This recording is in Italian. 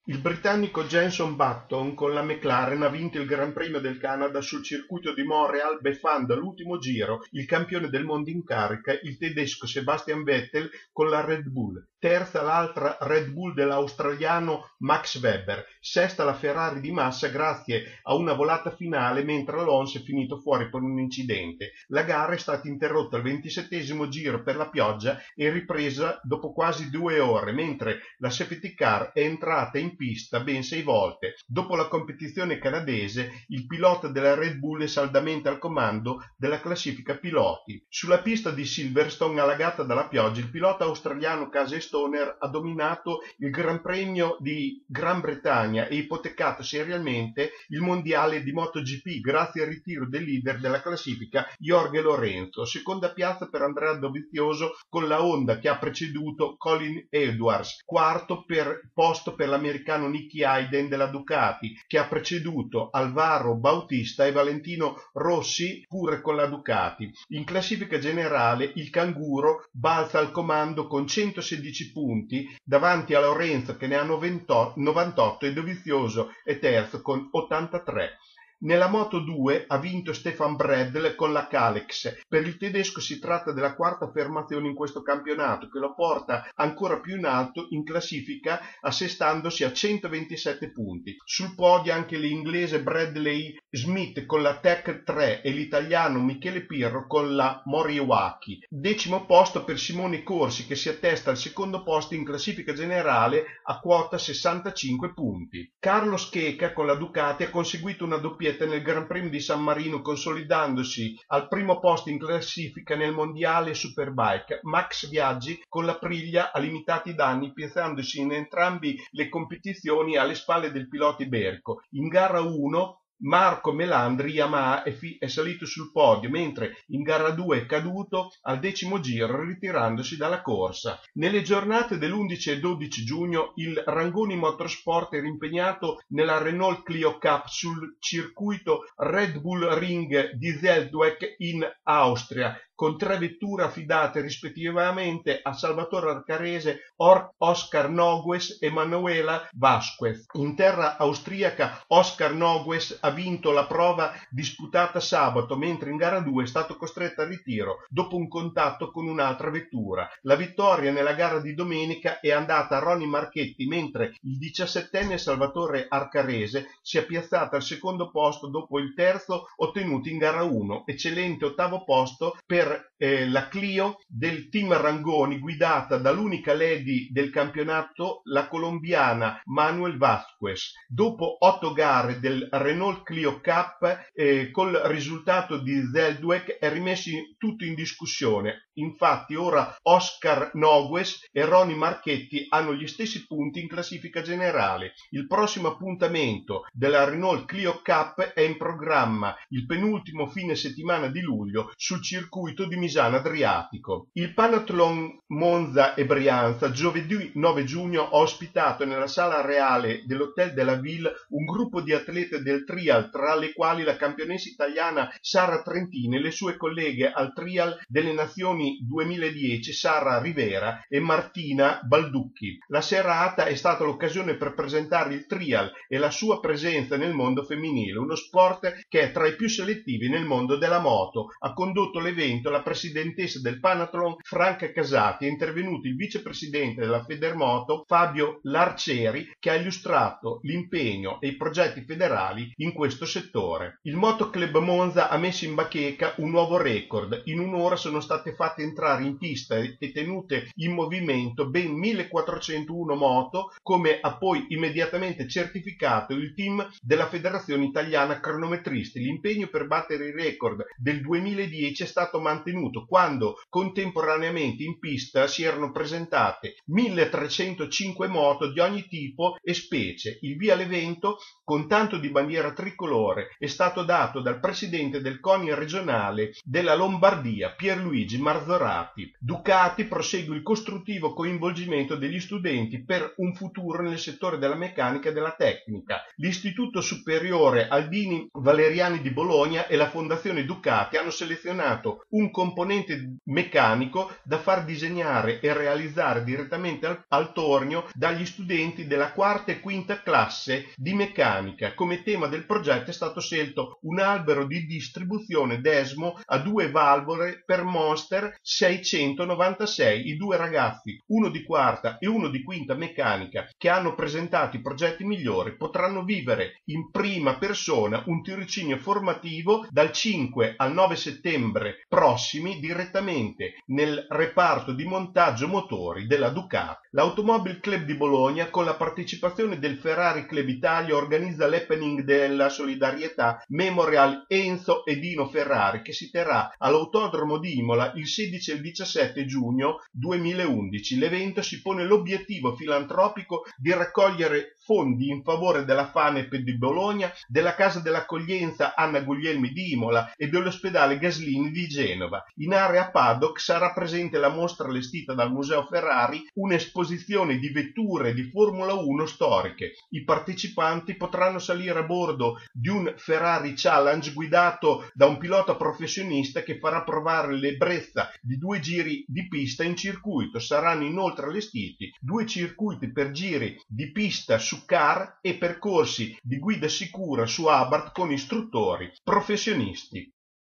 Il britannico Jenson Button con la McLaren ha vinto il Gran Premio del Canada sul circuito di Montreal beffando all'ultimo giro il campione del mondo in carica, il tedesco Sebastian Vettel con la Red Bull. Terza l'altra Red Bull dell'australiano Max Webber. Sesta la Ferrari di Massa grazie a una volata finale mentre Alonso è finito fuori per un incidente. La gara è stata interrotta al 27° giro per la pioggia e ripresa dopo quasi 2 ore, mentre la safety car è entrata in pista ben 6 volte. Dopo la competizione canadese, il pilota della Red Bull è saldamente al comando della classifica piloti. Sulla pista di Silverstone allagata dalla pioggia, il pilota australiano Casey Stoner ha dominato il Gran Premio di Gran Bretagna e ipotecato seriamente il mondiale di MotoGP grazie al ritiro del leader della classifica Jorge Lorenzo. Seconda piazza per Andrea Dovizioso con la Honda che ha preceduto Colin Edwards. Quarto posto per l'americano Nicky Hayden della Ducati che ha preceduto Alvaro Bautista e Valentino Rossi pure con la Ducati. In classifica generale il canguro balza al comando con 116 punti davanti a Lorenzo che ne ha 98 e Dovizioso è terzo con 83. Nella Moto2 ha vinto Stefan Bradl con la Kalex. Per il tedesco si tratta della quarta affermazione in questo campionato che lo porta ancora più in alto in classifica assestandosi a 127 punti. Sul podio anche l'inglese Bradley Smith con la Tech 3 e l'italiano Michele Pirro con la Moriwaki. 10° posto per Simone Corsi che si attesta al secondo posto in classifica generale a quota 65 punti. Carlos Checa con la Ducati ha conseguito una doppietta nel Gran Premio di San Marino consolidandosi al primo posto in classifica nel mondiale Superbike. Max Biaggi con l'Aprilia ha limitato i danni piazzandosi in entrambi le competizioni alle spalle del pilota iberico. In gara 1 Marco Melandri Yamaha è salito sul podio, mentre in gara 2 è caduto al 10° giro ritirandosi dalla corsa. Nelle giornate dell'11 e 12 giugno il Rangoni Motorsport era impegnato nella Renault Clio Cup sul circuito Red Bull Ring di Zeldweg in Austria, con 3 vetture affidate rispettivamente a Salvatore Arcarese, Oscar Nogues e Manuela Vasquez. In terra austriaca Oscar Nogues ha vinto la prova disputata sabato, mentre in gara 2 è stato costretto al ritiro dopo un contatto con un'altra vettura. La vittoria nella gara di domenica è andata a Ronny Marchetti, mentre il 17enne Salvatore Arcarese si è piazzato al secondo posto dopo il terzo ottenuto in gara 1. Eccellente 8° posto per la Clio del team Rangoni guidata dall'unica lady del campionato, la colombiana Manuel Vasquez. Dopo 8 gare del Renault Clio Cup col risultato di Zeldweg è rimesso tutto in discussione. Infatti ora Oscar Nogues e Ronny Marchetti hanno gli stessi punti in classifica generale. Il prossimo appuntamento della Renault Clio Cup è in programma il penultimo fine settimana di luglio sul circuito di Misano Adriatico. Il Panathlon Monza e Brianza giovedì 9 giugno ha ospitato nella sala reale dell'Hotel de la Ville un gruppo di atlete del trial, tra le quali la campionessa italiana Sara Trentini e le sue colleghe al trial delle Nazioni 2010 Sara Rivera e Martina Balducchi. La serata è stata l'occasione per presentare il trial e la sua presenza nel mondo femminile, uno sport che è tra i più selettivi nel mondo della moto. Ha condotto l'evento la presidentessa del Panathlon Franca Casati, è intervenuto il vicepresidente della Federmoto Fabio Larcieri che ha illustrato l'impegno e i progetti federali in questo settore. Il Motoclub Monza ha messo in bacheca un nuovo record. In un'ora sono state fatte entrare in pista e tenute in movimento ben 1401 moto, come ha poi immediatamente certificato il team della Federazione Italiana Cronometristi. L'impegno per battere il record del 2010 è stato mantenuto quando contemporaneamente in pista si erano presentate 1305 moto di ogni tipo e specie. Il via all'evento con tanto di bandiera tricolore è stato dato dal presidente del CONI regionale della Lombardia Pierluigi Marzorati. Ducati prosegue il costruttivo coinvolgimento degli studenti per un futuro nel settore della meccanica e della tecnica. L'Istituto Superiore Albini Valeriani di Bologna e la Fondazione Ducati hanno selezionato un un componente meccanico da far disegnare e realizzare direttamente al tornio dagli studenti della quarta e quinta classe di meccanica. Come tema del progetto è stato scelto un albero di distribuzione Desmo a 2 valvole per Monster 696. I 2 ragazzi, uno di quarta e uno di quinta meccanica, che hanno presentato i progetti migliori, potranno vivere in prima persona un tirocinio formativo dal 5 al 9 settembre prossimi direttamente nel reparto di montaggio motori della Ducati. L'Automobile Club di Bologna, con la partecipazione del Ferrari Club Italia, organizza l'happening della solidarietà Memorial Enzo e Dino Ferrari, che si terrà all'Autodromo di Imola il 16 e il 17 giugno 2011. L'evento si pone l'obiettivo filantropico di raccogliere fondi in favore della FANEP di Bologna, della Casa dell'Accoglienza Anna Guglielmi di Imola e dell'Ospedale Gaslini di Genova. In area paddock sarà presente la mostra allestita dal Museo Ferrari, un'esposizione di vetture di Formula 1 storiche. I partecipanti potranno salire a bordo di un Ferrari Challenge guidato da un pilota professionista che farà provare l'ebbrezza di 2 giri di pista in circuito. Saranno inoltre allestiti 2 circuiti per giri di pista su car e percorsi di guida sicura su Abarth con istruttori professionisti.